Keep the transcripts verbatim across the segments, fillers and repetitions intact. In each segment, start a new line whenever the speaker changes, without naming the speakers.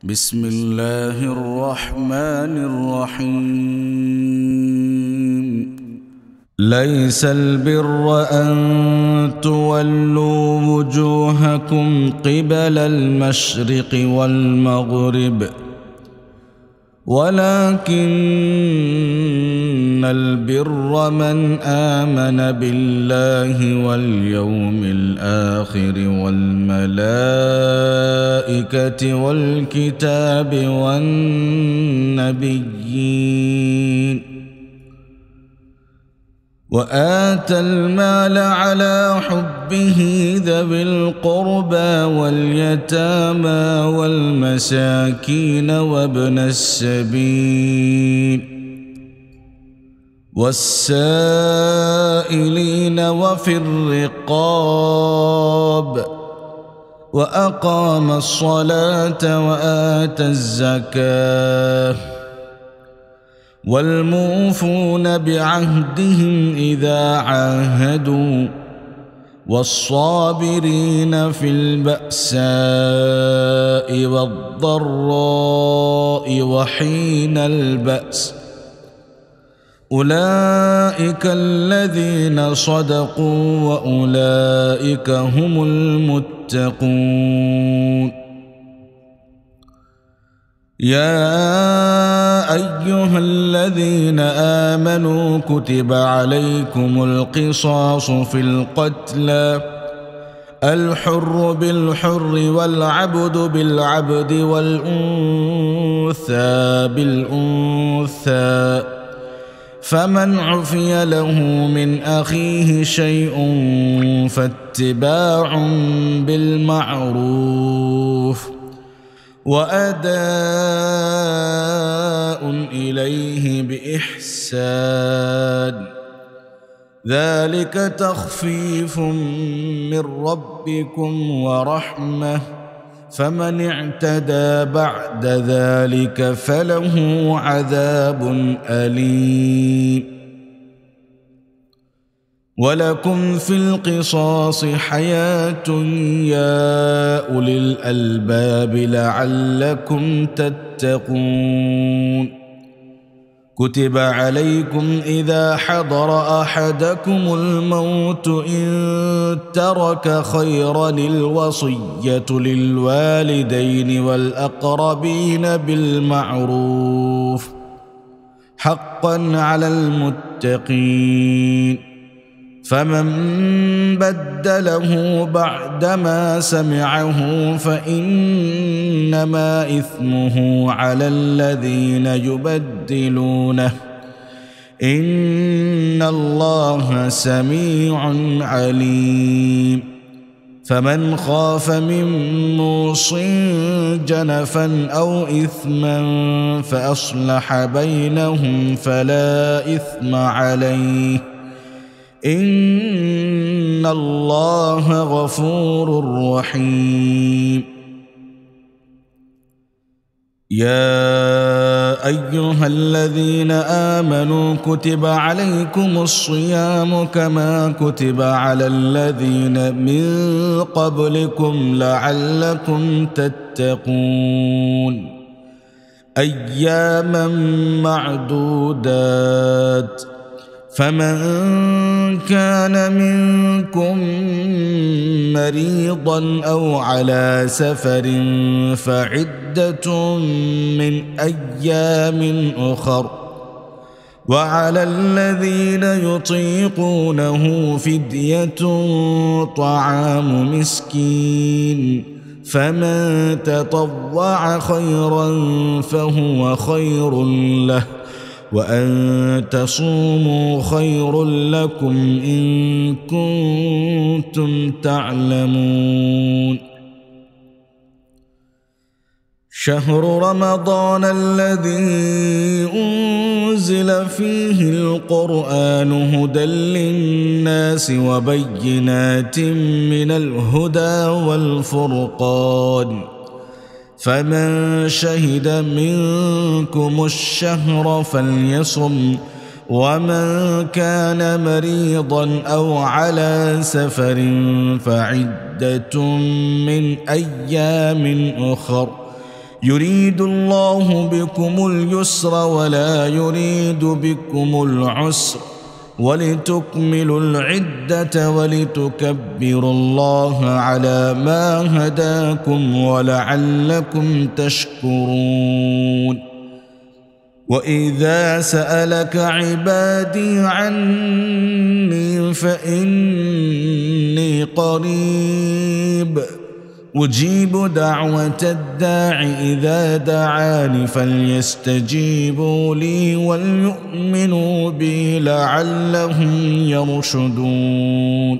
بسم الله الرحمن الرحيم. ليس البر أن تولوا وجوهكم قبل المشرق والمغرب، ولكن البر من آمن بالله واليوم الآخر والملائكة والكتاب والنبيين، وآتى المال على حبه ذوي القربى واليتامى والمساكين وابن السبيل والسائلين وفي الرقاب، وأقام الصلاة وآتى الزكاة، والموفون بعهدهم إذا عاهدوا، والصابرين في البأساء والضراء وحين البأس، أولئك الذين صدقوا وأولئك هم المتقون. يا أيها الذين آمنوا كتب عليكم القصاص في القتلى، الحر بالحر والعبد بالعبد والأنثى بالأنثى، فمن عفي له من أخيه شيء فاتباع بالمعروف وأداء إليه بإحسان، ذلك تخفيف من ربكم ورحمة، فمن اعتدى بعد ذلك فله عذاب أليم. ولكم في القصاص حياة يا أولي الألباب لعلكم تتقون. كتب عليكم إذا حضر أحدكم الموت إن ترك خيرا الوصية للوالدين والأقربين بالمعروف حقا على المتقين، فمن بدله بعدما سمعه فإنما إثمه على الذين يبدلونه، إن الله سميع عليم. فمن خاف من موص جنفا أو إثما فأصلح بينهم فلا إثم عليه، إن الله غفور رحيم. يا أيها الذين آمنوا كتب عليكم الصيام كما كتب على الذين من قبلكم لعلكم تتقون، أياما معدودات، فمن كان منكم مريضا أو على سفر فعدة من أيام أخر، وعلى الذين يطيقونه فدية طعام مسكين، فمن تطوع خيرا فهو خير له، وأن تصوموا خير لكم إن كنتم تعلمون. شهر رمضان الذي أنزل فيه القرآن هدى للناس وبينات من الهدى والفرقان، فمن شهد منكم الشهر فليصم، ومن كان مريضا أو على سفر فعدة من أيام أخر يريد الله بكم اليسر ولا يريد بكم العسر ولتكملوا العدة ولتكبروا الله على ما هداكم ولعلكم تشكرون. وإذا سألك عبادي عني فإني قريب أجيب دعوة الداع إذا دعاني فليستجيبوا لي وليؤمنوا بي لعلهم يرشدون.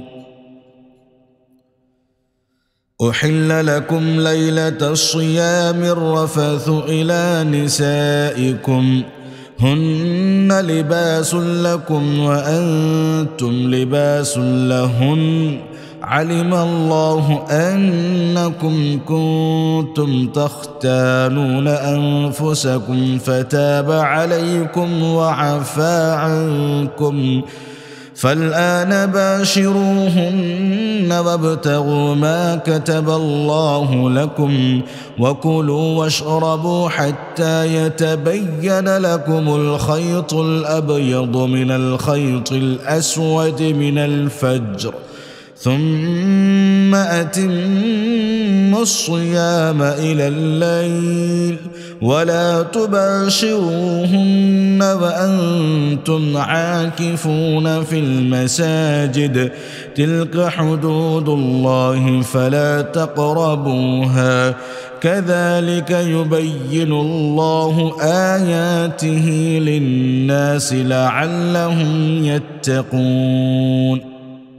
أحل لكم ليلة الصيام الرفث إلى نسائكم هن لباس لكم وأنتم لباس لهن علم الله أنكم كنتم تختانون أنفسكم فتاب عليكم وعفى عنكم فالآن باشروهن وابتغوا ما كتب الله لكم وكلوا واشربوا حتى يتبين لكم الخيط الأبيض من الخيط الأسود من الفجر ثم أتموا الصيام إلى الليل ولا تباشروهن وأنتم عاكفون في المساجد تلك حدود الله فلا تقربوها كذلك يبين الله آياته للناس لعلهم يتقون.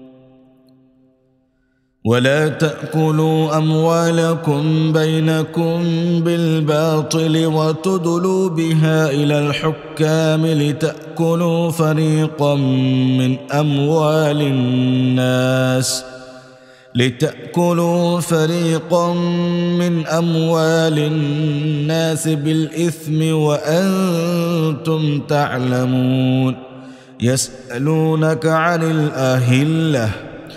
ولا تأكلوا أموالكم بينكم بالباطل وتدلوا بها إلى الحكام لتأكلوا فريقا من أموال الناس لتأكلوا فريقا من أموال الناس بالإثم وأنتم تعلمون. يسألونك عن الأهلة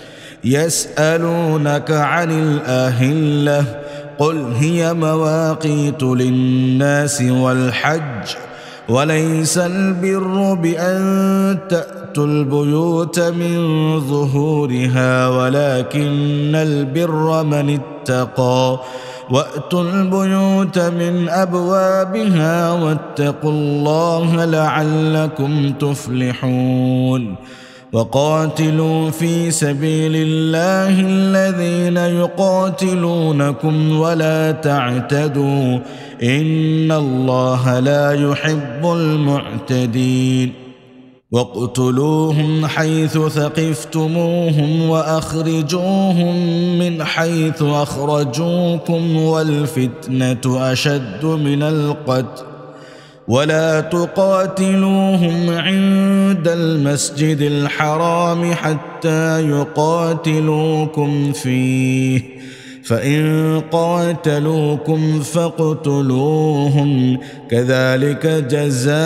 يسألونك عن الأهلة قل هي مواقيت للناس والحج وليس البر بأن تأتوا البيوت من ظهورها ولكن البر من اتقى وأتوا البيوت من أبوابها واتقوا الله لعلكم تفلحون. وقاتلوا في سبيل الله الذين يقاتلونكم ولا تعتدوا إن الله لا يحب المعتدين. واقتلوهم حيث ثقفتموهم وأخرجوهم من حيث أخرجوكم والفتنة أشد من القتل ولا تقاتلوهم عند المسجد الحرام حتى يقاتلوكم فيه فإن قاتلوكم فاقتلوهم كذلك جزاء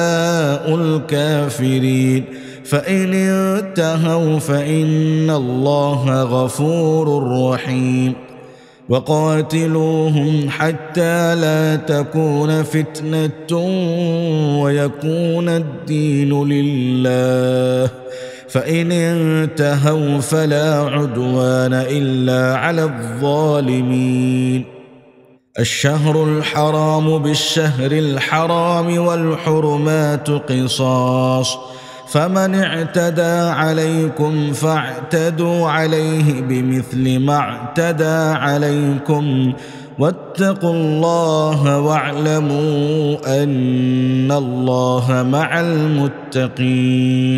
الكافرين فإن انتهوا فإن الله غفور رحيم. وقاتلوهم حتى لا تكون فتنة ويكون الدين لله فإن انتهوا فلا عدوان إلا على الظالمين. الشهر الحرام بالشهر الحرام والحرمات قصاص فمن اعتدى عليكم فاعتدوا عليه بمثل ما اعتدى عليكم واتقوا الله واعلموا أن الله مع المتقين.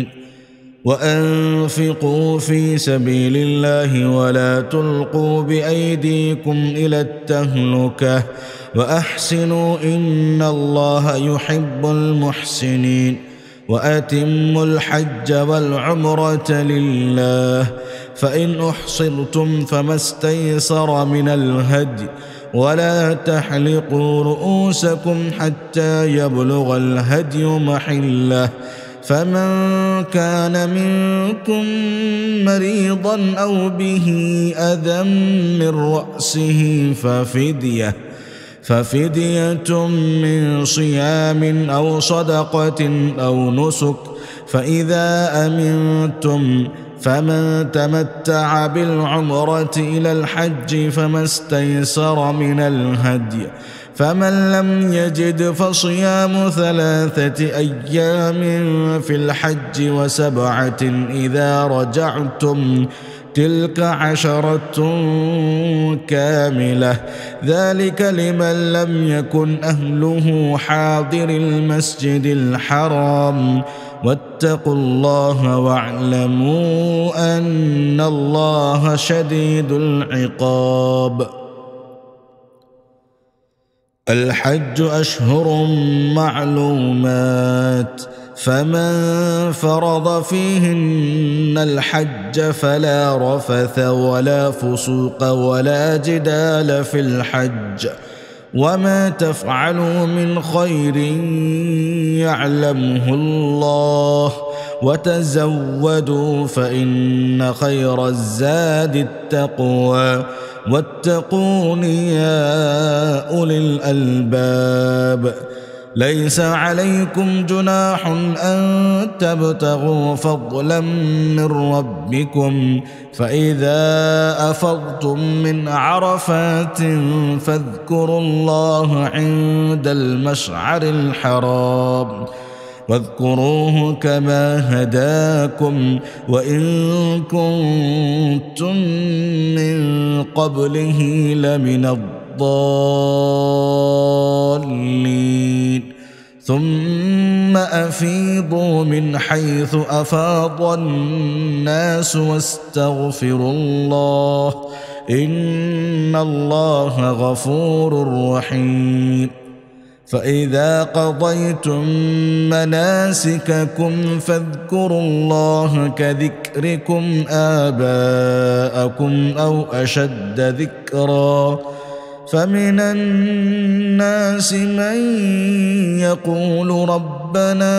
وأنفقوا في سبيل الله ولا تلقوا بأيديكم إلى التهلكة وأحسنوا إن الله يحب المحسنين. وأتموا الحج والعمرة لله فإن أحصرتم فما استيسر من الهدي ولا تحلقوا رؤوسكم حتى يبلغ الهدي محله فمن كان منكم مريضا أو به أذى من رأسه ففدية ففدية من صيام أو صدقة أو نسك، فإذا أمنتم فمن تمتع بالعمرة إلى الحج فما استيسر من الهدي، فمن لم يجد فصيام ثلاثة أيام في الحج وسبعة إذا رجعتم، تلك عشرة كاملة، ذلك لمن لم يكن أهله حاضر المسجد الحرام. واتقوا الله واعلموا أن الله شديد العقاب. الحج أشهر معلومات، فمن فرض فيهن الحج فلا رفث ولا فسوق ولا جدال في الحج، وما تفعلوا من خير يعلمه الله، وتزودوا فإن خير الزاد التقوى، واتقون يا أولي الألباب. ليس عليكم جناح أن تبتغوا فضلا من ربكم، فإذا أفضتم من عرفات فاذكروا الله عند المشعر الحرام، واذكروه كما هداكم وإن كنتم من قبله لمن الضالين. ثم أفيضوا من حيث أفاض الناس واستغفروا الله، إن الله غفور رحيم. فإذا قضيتم مناسككم فاذكروا الله كذكركم آباءكم أو أشد ذكرا، فمن الناس من يقول ربنا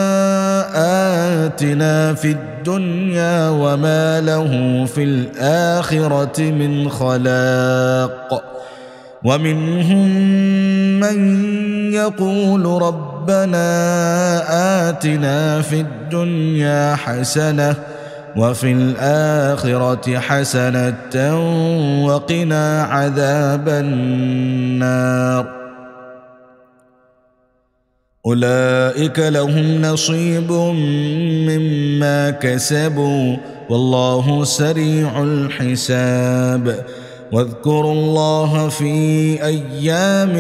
آتنا في الدنيا وما له في الآخرة من خلاق، ومنهم من يقول ربنا آتنا في الدنيا حسنة وفي الآخرة حسنة وقنا عذاب النار. أولئك لهم نصيب مما كسبوا والله سريع الحساب. واذكروا الله في أيام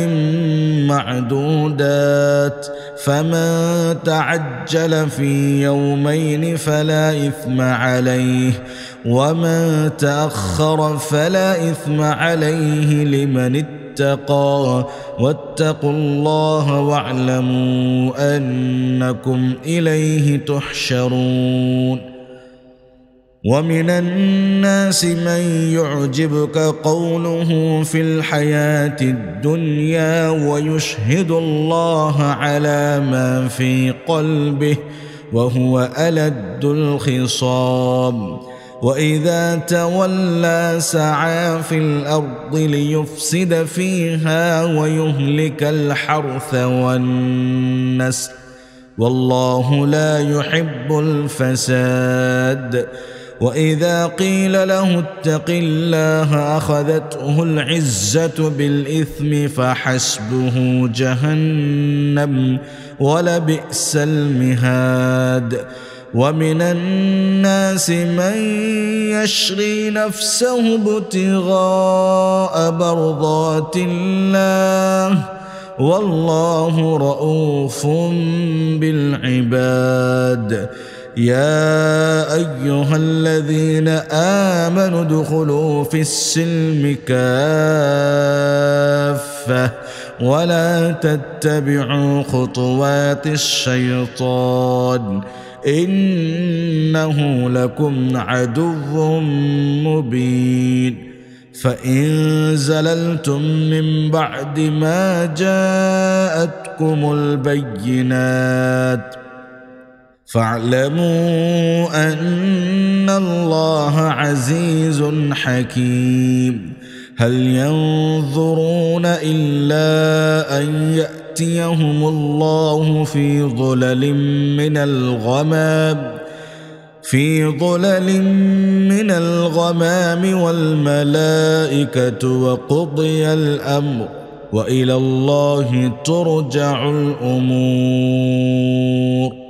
معدودات، فمن تعجل في يومين فلا إثم عليه، ومن تأخر فلا إثم عليه لمن اتقى، واتقوا الله واعلموا أنكم إليه تحشرون. ومن الناس من يعجبك قوله في الحياة الدنيا ويشهد الله على ما في قلبه وهو ألد الخصام، وإذا تولى سعى في الأرض ليفسد فيها ويهلك الحرث والنسل، والله لا يحب الفساد. وإذا قيل له اتق الله أخذته العزة بالإثم فحسبه جهنم ولبئس المهاد. ومن الناس من يشري نفسه ابتغاء مرضات الله والله رؤوف بالعباد. يا أيها الذين آمنوا ادخلوا في السلم كافة ولا تتبعوا خطوات الشيطان إنه لكم عدو مبين. فإن زللتم من بعد ما جاءتكم البينات فاعلموا أن الله عزيز حكيم. هل ينظرون إلا أن يأتيهم الله في ظلل من الغمام في ظلل من الغمام والملائكة وقضي الأمر وإلى الله ترجع الأمور.